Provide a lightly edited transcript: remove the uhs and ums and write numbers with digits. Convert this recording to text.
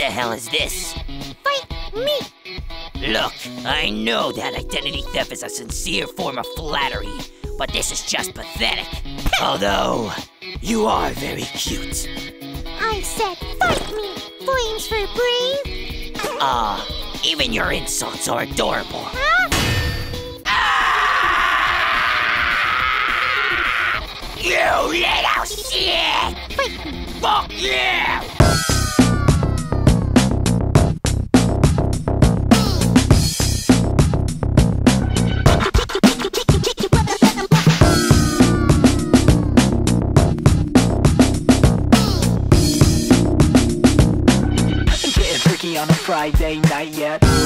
hell is this? Fight me! Look, I know that identity theft is a sincere form of flattery, but this is just pathetic. Although, you are very cute. I said fight me! Flames for brave! Even your insults are adorable. Huh? You little shit! Fight me! Fuck you! On a Friday night yet.